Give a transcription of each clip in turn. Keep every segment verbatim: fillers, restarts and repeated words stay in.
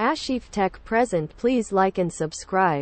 Kashif Tech present. Please like and subscribe.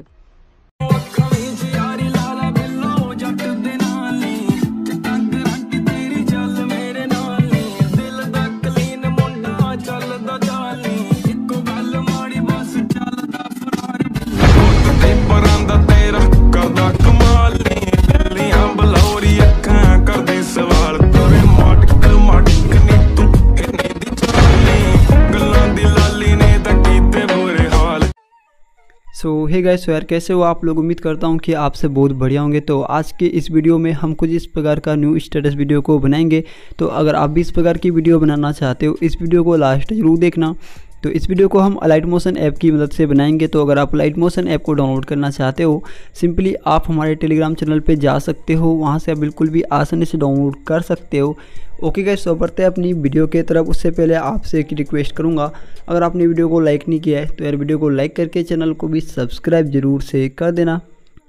So hey guys, so यार कैसे हो आप लोग। उम्मीद करता हूँ कि आपसे बहुत बढ़िया होंगे। तो आज के इस वीडियो में हम कुछ इस प्रकार का न्यू स्टेटस वीडियो को बनाएंगे। तो अगर आप भी इस प्रकार की वीडियो बनाना चाहते हो, इस वीडियो को लास्ट जरूर देखना। तो इस वीडियो को हम अलाइट मोशन ऐप की मदद से बनाएंगे। तो अगर आप अलाइट मोशन ऐप को डाउनलोड करना चाहते हो, सिंपली आप हमारे टेलीग्राम चैनल पे जा सकते हो, वहाँ से आप बिल्कुल भी आसानी से डाउनलोड कर सकते हो। ओके गाइस, सो बढ़ते हैं अपनी वीडियो के तरफ। उससे पहले आपसे एक रिक्वेस्ट करूँगा, अगर आपने वीडियो को लाइक नहीं किया है तो यार वीडियो को लाइक करके चैनल को भी सब्सक्राइब जरूर से कर देना।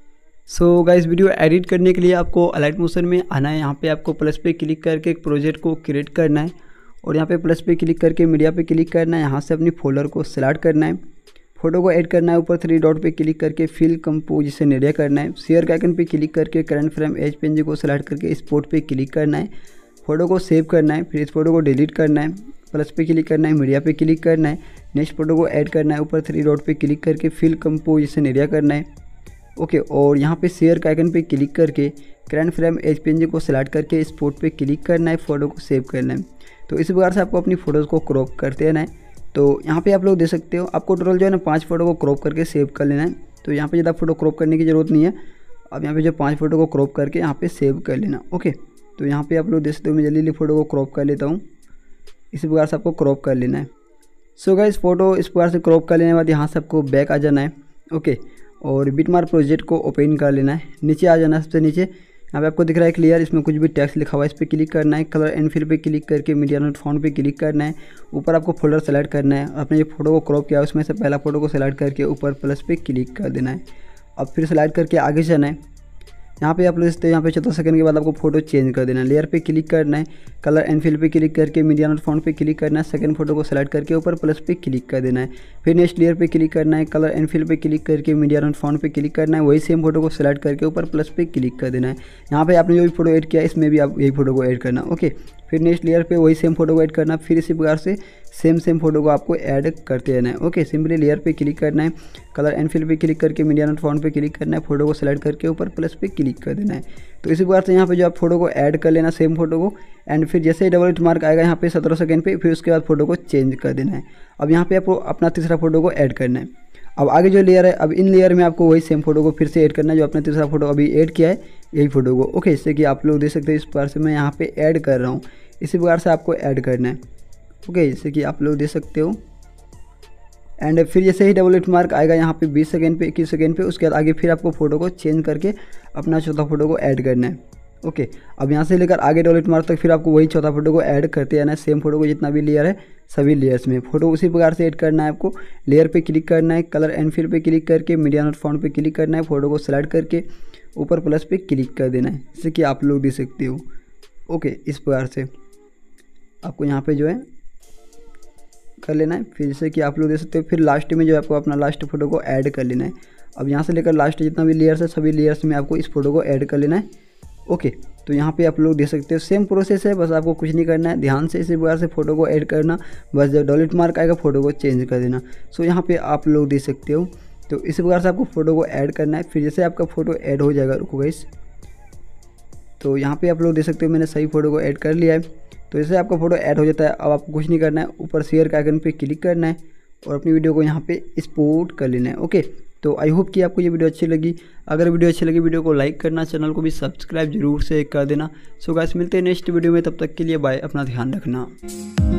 सो गाइस, वीडियो एडिट करने के लिए आपको अलाइट मोशन में आना है। यहाँ पे आपको प्लस पे क्लिक करके एक प्रोजेक्ट को क्रिएट करना है और यहाँ पे प्लस पे क्लिक करके मीडिया पे क्लिक करना है। यहाँ से अपनी फोल्डर को सिलेक्ट करना है, फोटो को ऐड करना है, ऊपर थ्री डॉट पे क्लिक करके फिल कंपोजिशन एरिया करना है। शेयर के आइकन पे क्लिक करके करंट फ्रेम एज पेंज को सिलेक्ट करके स्पॉट पे क्लिक करना है, फोटो को सेव करना है, फिर इस फोटो को डिलीट करना है, प्लस पे क्लिक करना है, मीडिया पे क्लिक करना है, नेक्स्ट फोटो को ऐड करना है, ऊपर थ्री डॉट पे क्लिक करके फिल कंपोजिशन एरिया करना है। ओके, और यहाँ पे शेयर के आइकन पे क्लिक करके करंट फ्रेम एज पेंज को सिलेक्ट करके स्पॉट पे क्लिक करना है, फोटो को सेव करना है। तो इस प्रकार से आपको अपनी फ़ोटोज़ को क्रॉप करते रहना है। तो यहाँ पे आप लोग देख सकते हो, आपको टोटल जो है ना पाँच फोटो को क्रॉप करके सेव कर लेना है। तो यहाँ पे ज़्यादा फोटो क्रॉप करने की ज़रूरत नहीं है। अब यहाँ पे जो पाँच फोटो को क्रॉप करके यहाँ पे सेव कर लेना। ओके, तो यहाँ पे आप लोग देख सकते हो, मैं जल्दी जल्दी फोटो को क्रॉप कर लेता हूँ। इसी प्रकार से आपको क्रॉप कर लेना है। सो गाइस, फोटो इस प्रकार से क्रॉप कर लेने के बाद यहाँ से आपको बैक आ जाना है। ओके, और बिटमार्क प्रोजेक्ट को ओपन कर लेना है। नीचे आ जाना है, सबसे नीचे यहाँ पे आपको दिख रहा है क्लियर, इसमें कुछ भी टेक्स्ट लिखा हुआ है, इस पर क्लिक करना है। कलर एंड फिल पे क्लिक करके मीडिया नोट फॉन्ट पे क्लिक करना है। ऊपर आपको फोल्डर सेलेक्ट करना है, अपने जो फोटो को क्रॉप किया है उसमें से पहला फोटो को सेलेक्ट करके ऊपर प्लस पे क्लिक कर देना है। अब फिर सेलेक्ट करके आगे जाना है। यहाँ पे आप लोग देखते हैं, यहाँ पे चौदह सेकंड के बाद आपको फोटो चेंज कर देना है। लेयर पे क्लिक करना है, कलर एंड फिल पे क्लिक करके मीडिया नोट फॉन्ट पे क्लिक करना है, सेकंड फोटो को सेलेक्ट करके ऊपर प्लस पे क्लिक कर देना है। फिर नेक्स्ट लेयर पे क्लिक करना है, कलर एंड फिल पे क्लिक करके मीडिया नोट फॉन्ट पे क्लिक करना है, वही सेम फोटो को सेलेक्ट करके ऊपर प्लस पे क्लिक कर देना है। यहाँ पे आपने जो भी फोटो ऐड किया है इसमें भी आप यही फोटो को ऐड करना। ओके, फिर नेक्स्ट लेयर पे वही सेम फोटो को ऐड करना। फिर इसी प्रकार से सेम सेम फोटो को आपको ऐड करते रहना है। ओके, सिंपली लेयर पे क्लिक करना है, कलर एंड फिल पे क्लिक करके मीडिया नोट फॉन्ट पे क्लिक करना है, फोटो को सेलेक्ट करके ऊपर प्लस पे क्लिक कर देना है। तो इसी प्रकार से यहाँ पे जो आप फोटो को ऐड कर लेना, सेम फोटो को, एंड फिर जैसे ही डबल हिट मार्क आएगा यहाँ पे सत्रह सेकंड पे, फिर उसके बाद फोटो को चेंज कर देना है। अब यहाँ पे आपको अपना तीसरा फोटो को ऐड करना है। अब आगे जो लेयर है, अब इन लेयर में आपको वही सेम फोटो को फिर से ऐड करना है, जो आपने तीसरा फोटो अभी ऐड किया है यही फोटो को। ओके, इससे कि आप लोग देख सकते हैं इस प्रकार से मैं यहाँ पे ऐड कर रहा हूँ, इसी प्रकार से आपको ऐड करना है। ओके, जैसे कि आप लोग देख सकते हो। एंड फिर जैसे ही डबल हिट मार्क आएगा यहाँ पे बीस सेकंड पे, इक्कीस सेकंड पे, उसके बाद आगे फिर आपको फोटो को चेंज करके अपना चौथा फोटो को ऐड करना है। ओके, अब यहाँ से लेकर आगे डबल हिट मार्क तक फिर आपको वही चौथा फोटो को ऐड करते जाना है। सेम फोटो को जितना भी लेयर है सभी लेयर्स में फोटो उसी प्रकार से ऐड करना है। आपको लेयर पे क्लिक करना है, कलर एंड फिल पे क्लिक करके मीडिया नोट फॉन्ट पे क्लिक करना है, फोटो को सेलेक्ट करके ऊपर प्लस पे क्लिक कर देना है, जैसे कि आप लोग देख सकते हो। ओके, इस प्रकार से आपको यहाँ पे जो है कर लेना है। फिर जैसे कि आप लोग देख सकते हो, फिर लास्ट में जो है आपको अपना लास्ट फोटो को ऐड कर लेना है। अब यहाँ से लेकर लास्ट जितना भी लेयर्स है सभी लेयर्स में आपको इस फोटो को ऐड कर लेना है। ओके, तो यहाँ पे आप लोग देख सकते हो सेम प्रोसेस है, बस आपको कुछ नहीं करना है, ध्यान से इसी प्रकार से फोटो को ऐड करना। बस जब डबल हिट मार्क आएगा फोटो को चेंज कर देना। सो यहाँ पे आप लोग देख सकते हो, तो इसी प्रकार से आपको फोटो को ऐड करना है। फिर जैसे आपका फोटो ऐड हो जाएगा, रुको गाइस, तो यहाँ पे आप लोग देख सकते हो मैंने सही फोटो को ऐड कर लिया है। तो जैसे आपका फोटो ऐड हो जाता है, अब आपको कुछ नहीं करना है, ऊपर शेयर के आइकन पे क्लिक करना है और अपनी वीडियो को यहाँ पे एक्सपोर्ट कर लेना है। ओके, तो आई होप कि आपको ये वीडियो अच्छी लगी। अगर वीडियो अच्छी लगी वीडियो को लाइक करना, चैनल को भी सब्सक्राइब जरूर से कर देना। सो गाइस, मिलते हैं नेक्स्ट वीडियो में, तब तक के लिए बाय, अपना ध्यान रखना।